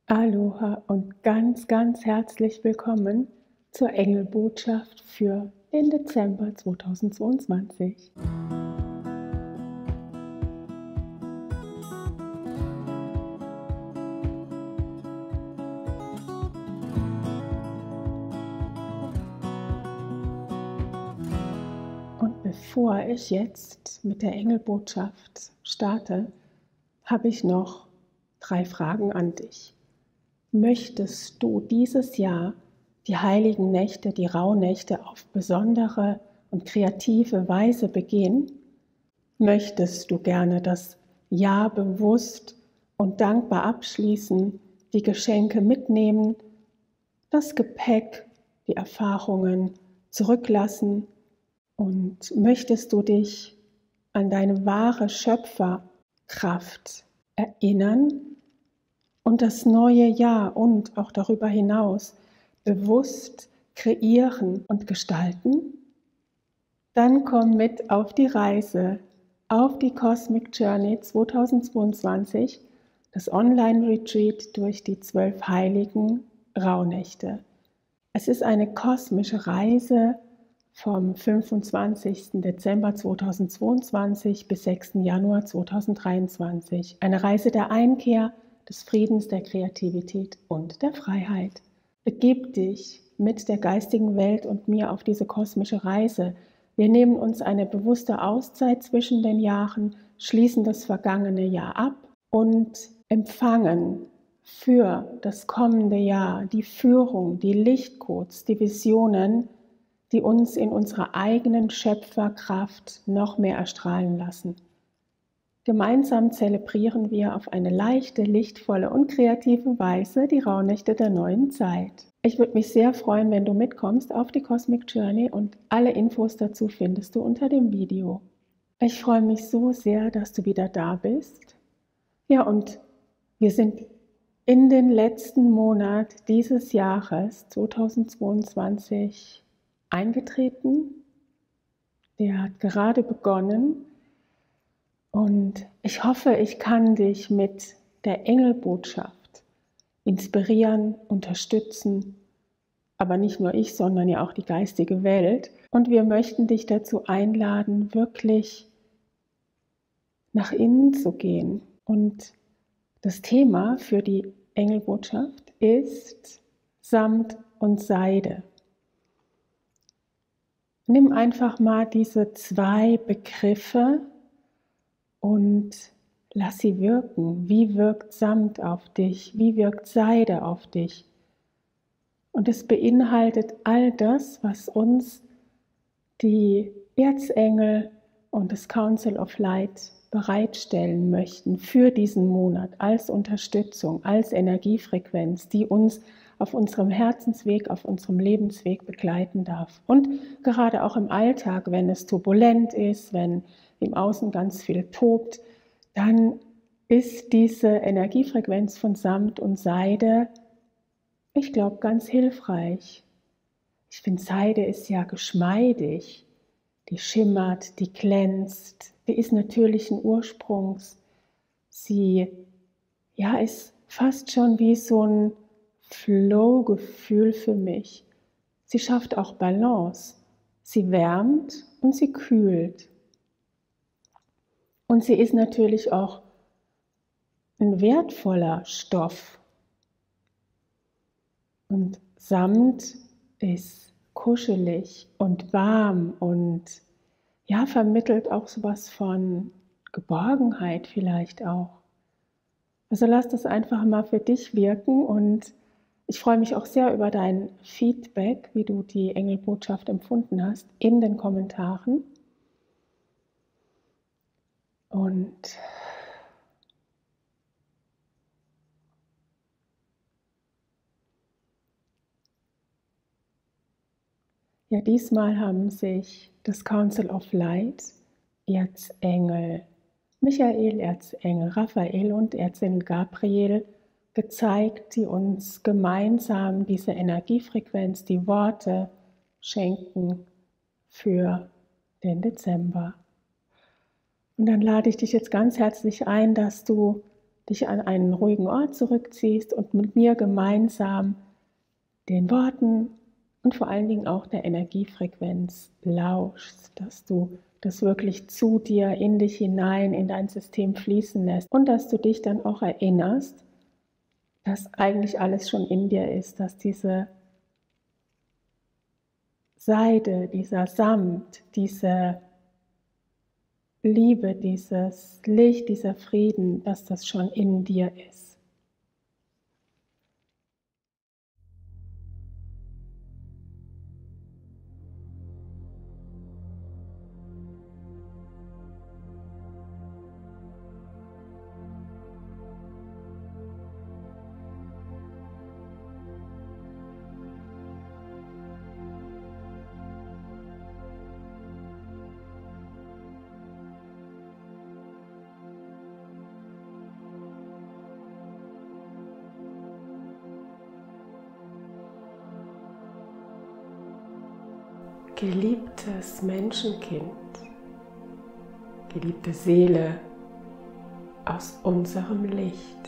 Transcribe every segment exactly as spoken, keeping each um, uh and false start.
Aloha und ganz, ganz herzlich willkommen zur Engelbotschaft für den Dezember zweitausendzweiundzwanzig. Und bevor ich jetzt mit der Engelbotschaft starte, habe ich noch drei Fragen an dich. Möchtest du dieses Jahr die heiligen Nächte, die Rauhnächte auf besondere und kreative Weise begehen? Möchtest du gerne das Jahr bewusst und dankbar abschließen, die Geschenke mitnehmen, das Gepäck, die Erfahrungen zurücklassen? Und möchtest du dich an deine wahre Schöpferkraft erinnern und das neue Jahr und auch darüber hinaus bewusst kreieren und gestalten? Dann komm mit auf die Reise, auf die Cosmic Journey zweitausendzweiundzwanzig, das Online-Retreat durch die zwölf heiligen Rauhnächte. Es ist eine kosmische Reise vom fünfundzwanzigsten Dezember zweitausendzweiundzwanzig bis sechsten Januar zweitausenddreiundzwanzig. Eine Reise der Einkehr, des Friedens, der Kreativität und der Freiheit. Begib dich mit der geistigen Welt und mir auf diese kosmische Reise. Wir nehmen uns eine bewusste Auszeit zwischen den Jahren, schließen das vergangene Jahr ab und empfangen für das kommende Jahr die Führung, die Lichtcodes, die Visionen, die uns in unserer eigenen Schöpferkraft noch mehr erstrahlen lassen. Gemeinsam zelebrieren wir auf eine leichte, lichtvolle und kreative Weise die Rauhnächte der neuen Zeit. Ich würde mich sehr freuen, wenn du mitkommst auf die Cosmic Journey und alle Infos dazu findest du unter dem Video. Ich freue mich so sehr, dass du wieder da bist. Ja, und wir sind in den letzten Monat dieses Jahres zweitausendzweiundzwanzig eingetreten. Der hat gerade begonnen. Und ich hoffe, ich kann dich mit der Engelbotschaft inspirieren, unterstützen, aber nicht nur ich, sondern ja auch die geistige Welt. Und wir möchten dich dazu einladen, wirklich nach innen zu gehen. Und das Thema für die Engelbotschaft ist Samt und Seide. Nimm einfach mal diese zwei Begriffe und lass sie wirken. Wie wirkt Samt auf dich? Wie wirkt Seide auf dich? Und es beinhaltet all das, was uns die Erzengel und das Council of Light bereitstellen möchten für diesen Monat als Unterstützung, als Energiefrequenz, die uns auf unserem Herzensweg, auf unserem Lebensweg begleiten darf. Und gerade auch im Alltag, wenn es turbulent ist, wenn im Außen ganz viel tobt, dann ist diese Energiefrequenz von Samt und Seide, ich glaube, ganz hilfreich. Ich finde, Seide ist ja geschmeidig, die schimmert, die glänzt, die ist natürlichen Ursprungs. Sie ja, ist fast schon wie so ein Flow-Gefühl für mich. Sie schafft auch Balance. Sie wärmt und sie kühlt. Und sie ist natürlich auch ein wertvoller Stoff. Und Samt ist kuschelig und warm und ja, vermittelt auch sowas von Geborgenheit vielleicht auch. Also lass das einfach mal für dich wirken und ich freue mich auch sehr über dein Feedback, wie du die Engelbotschaft empfunden hast, in den Kommentaren. Und ja, diesmal haben sich das Council of Light, Erzengel Michael, Erzengel Raphael und Erzengel Gabriel gezeigt, die uns gemeinsam diese Energiefrequenz, die Worte schenken für den Dezember. Und dann lade ich dich jetzt ganz herzlich ein, dass du dich an einen ruhigen Ort zurückziehst und mit mir gemeinsam den Worten und vor allen Dingen auch der Energiefrequenz lauschst, dass du das wirklich zu dir, in dich hinein, in dein System fließen lässt und dass du dich dann auch erinnerst, dass eigentlich alles schon in dir ist, dass diese Seide, dieser Samt, diese Liebe, dieses Licht, dieser Frieden, dass das schon in dir ist. Geliebtes Menschenkind, geliebte Seele aus unserem Licht.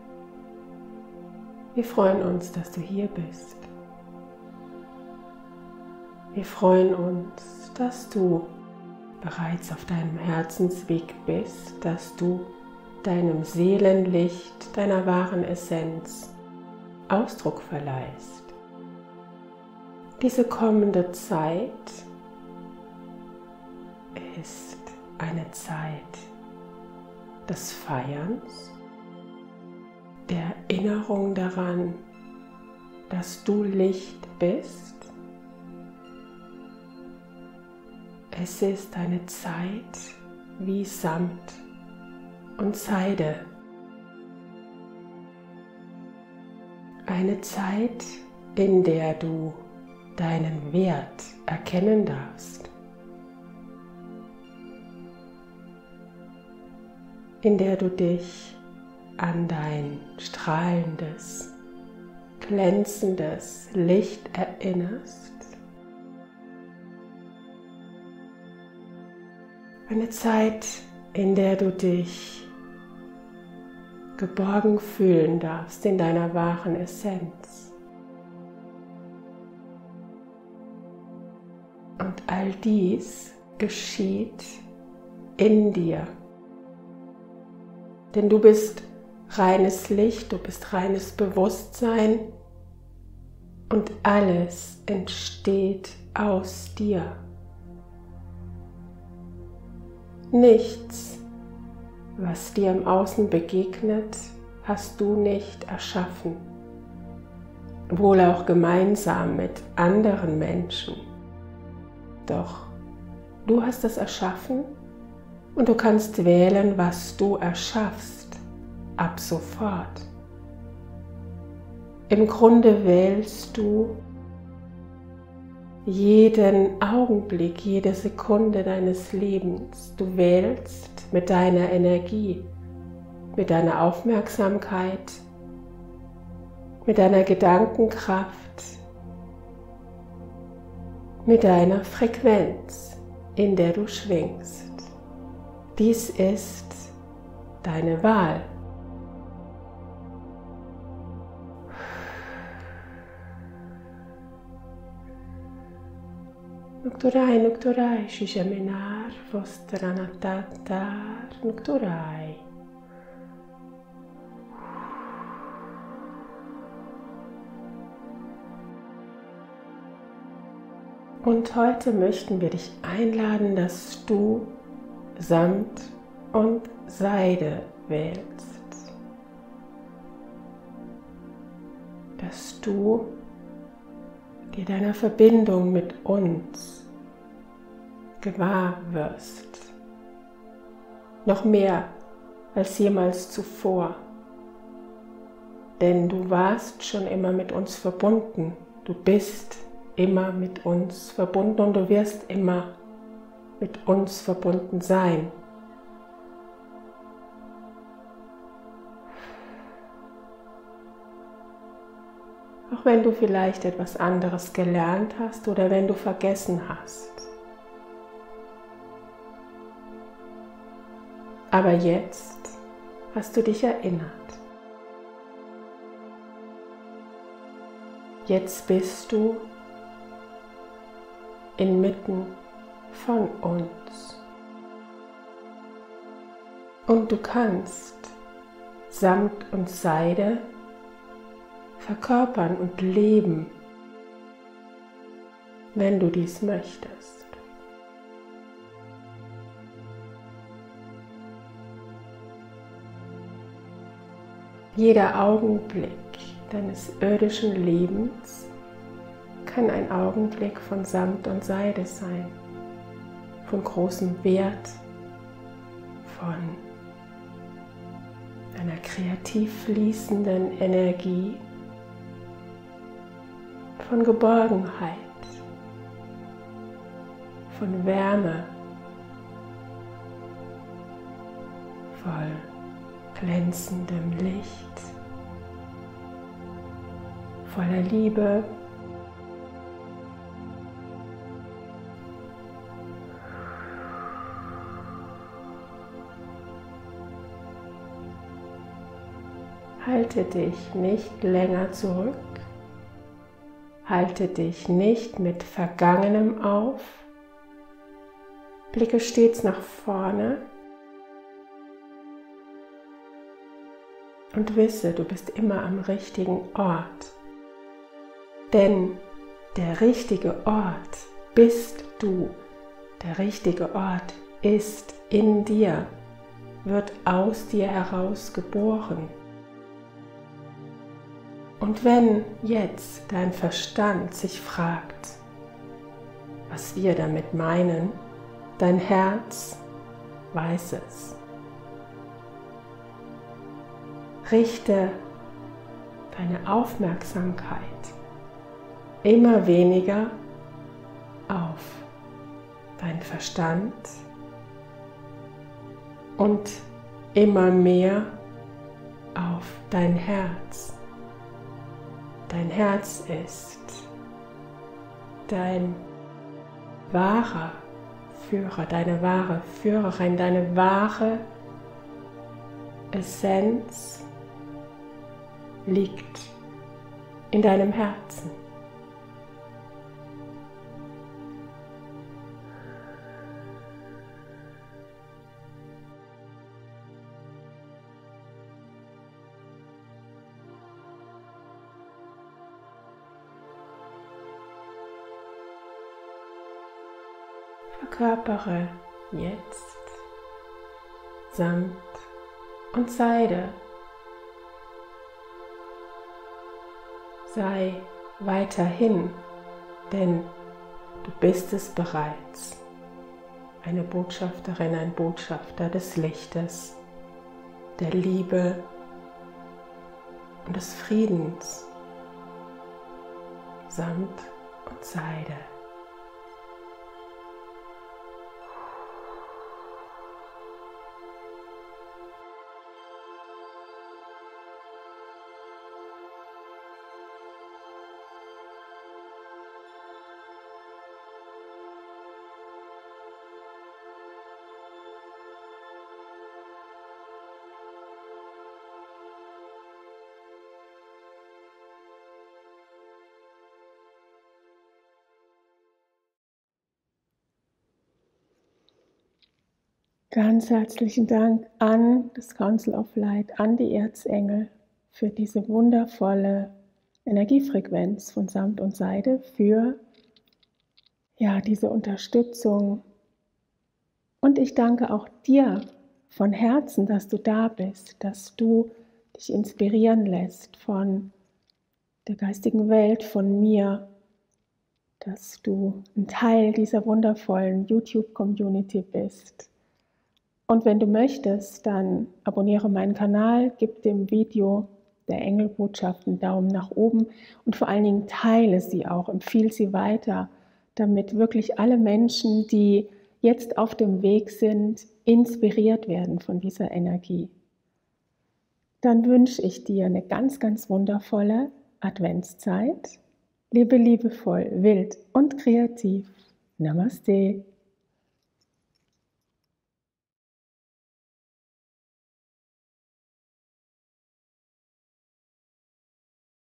Wir freuen uns, dass du hier bist. Wir freuen uns, dass du bereits auf deinem Herzensweg bist, dass du deinem Seelenlicht, deiner wahren Essenz Ausdruck verleihst. Diese kommende Zeit ist eine Zeit des Feierns, der Erinnerung daran, dass du Licht bist. Es ist eine Zeit wie Samt und Seide. Eine Zeit, in der du deinen Wert erkennen darfst, in der du dich an dein strahlendes, glänzendes Licht erinnerst. Eine Zeit, in der du dich geborgen fühlen darfst in deiner wahren Essenz. Und all dies geschieht in dir. Denn du bist reines Licht, du bist reines Bewusstsein und alles entsteht aus dir. Nichts, was dir im Außen begegnet, hast du nicht erschaffen. Wohl auch gemeinsam mit anderen Menschen. Doch du hast es erschaffen und du kannst wählen, was du erschaffst, ab sofort. Im Grunde wählst du jeden Augenblick, jede Sekunde deines Lebens. Du wählst mit deiner Energie, mit deiner Aufmerksamkeit, mit deiner Gedankenkraft, mit deiner Frequenz, in der du schwingst. Dies ist deine Wahl. Nukturai, nukturai, shishaminar, vostranatar, nukturai. Und heute möchten wir dich einladen, dass du Samt und Seide wählst. Dass du dir deiner Verbindung mit uns gewahr wirst. Noch mehr als jemals zuvor. Denn du warst schon immer mit uns verbunden. Du bist immer mit uns verbunden und du wirst immer mit uns verbunden sein. Auch wenn du vielleicht etwas anderes gelernt hast oder wenn du vergessen hast. Aber jetzt hast du dich erinnert. Jetzt bist du inmitten von uns. Und du kannst Samt und Seide verkörpern und leben, wenn du dies möchtest. Jeder Augenblick deines irdischen Lebens kann ein Augenblick von Samt und Seide sein, von großem Wert, von einer kreativ fließenden Energie, von Geborgenheit, von Wärme, voll glänzendem Licht, voller Liebe. Halte dich nicht länger zurück, halte dich nicht mit Vergangenem auf, blicke stets nach vorne und wisse, du bist immer am richtigen Ort. Denn der richtige Ort bist du, der richtige Ort ist in dir, wird aus dir heraus geboren. Und wenn jetzt dein Verstand sich fragt, was wir damit meinen, dein Herz weiß es. Richte deine Aufmerksamkeit immer weniger auf deinen Verstand und immer mehr auf dein Herz. Dein Herz ist dein wahrer Führer, deine wahre Führerin, deine wahre Essenz liegt in deinem Herzen. Verkörpere jetzt Samt und Seide. Sei weiterhin, denn du bist es bereits, eine Botschafterin, ein Botschafter des Lichtes, der Liebe und des Friedens. Samt und Seide. Ganz herzlichen Dank an das Council of Light, an die Erzengel für diese wundervolle Energiefrequenz von Samt und Seide, für ja, diese Unterstützung. Und ich danke auch dir von Herzen, dass du da bist, dass du dich inspirieren lässt von der geistigen Welt, von mir, dass du ein Teil dieser wundervollen YouTube-Community bist. Und wenn du möchtest, dann abonniere meinen Kanal, gib dem Video der Engelbotschaft einen Daumen nach oben und vor allen Dingen teile sie auch, empfehle sie weiter, damit wirklich alle Menschen, die jetzt auf dem Weg sind, inspiriert werden von dieser Energie. Dann wünsche ich dir eine ganz, ganz wundervolle Adventszeit. Lebe liebevoll, wild und kreativ. Namaste.